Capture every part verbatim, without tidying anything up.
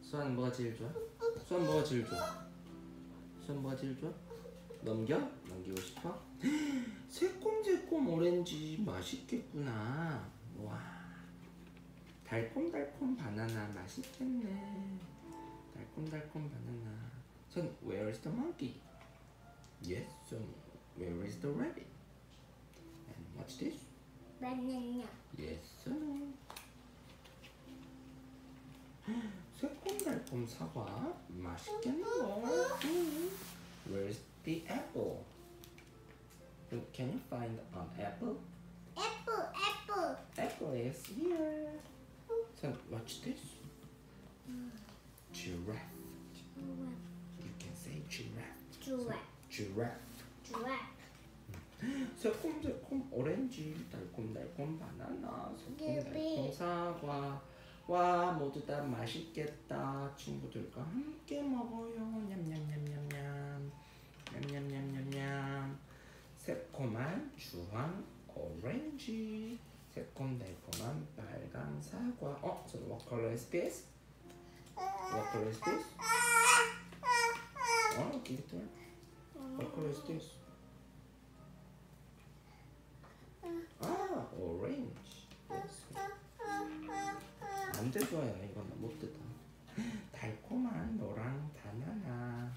수아는 뭐가 제일 좋아? 수아는 뭐가 제일 좋아? 수아는 뭐가 제일 좋아? 넘겨? 넘기고 싶어? 새콤새콤 오렌지 맛있겠구나. 와, 달콤달콤 바나나 맛있겠네. 달콤달콤 바나나. Son, where is the monkey? Yes, son, where is the rabbit? And what's this? 바나나. Yes, son. 새콤달콤 사과 맛있겠네요. 음. Where's the apple? Can you find an apple? 애플, 애플. Apple is here. So watch this. Giraffe. You can say giraffe. 좋아, Giraffe. 좋아. 새콤새콤 오렌지, 달콤달콤 바나나, 새콤달콤 유비. 사과. 와, 모두 다 맛있겠다. 친구들과 함께 먹어요. 냠냠냠냠냠. 냠냠냠냠냠. 새콤한 주황 오렌지. 새콤달콤한 빨강 사과. 어, so what color is this? What color is this? 어, give it to her. What color is this? 아, orange. Yes. 안 돼서야 이건 못 뜯어. 달콤한 노랑 바나나,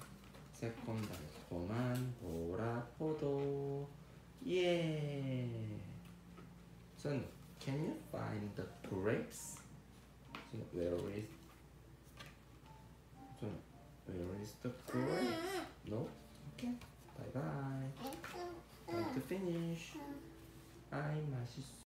새콤달콤한 보라 포도. 예. Son, can you find the grapes? So where is? So where is the grape? No. Okay. Bye bye. Time to finish. 아이 맛있어.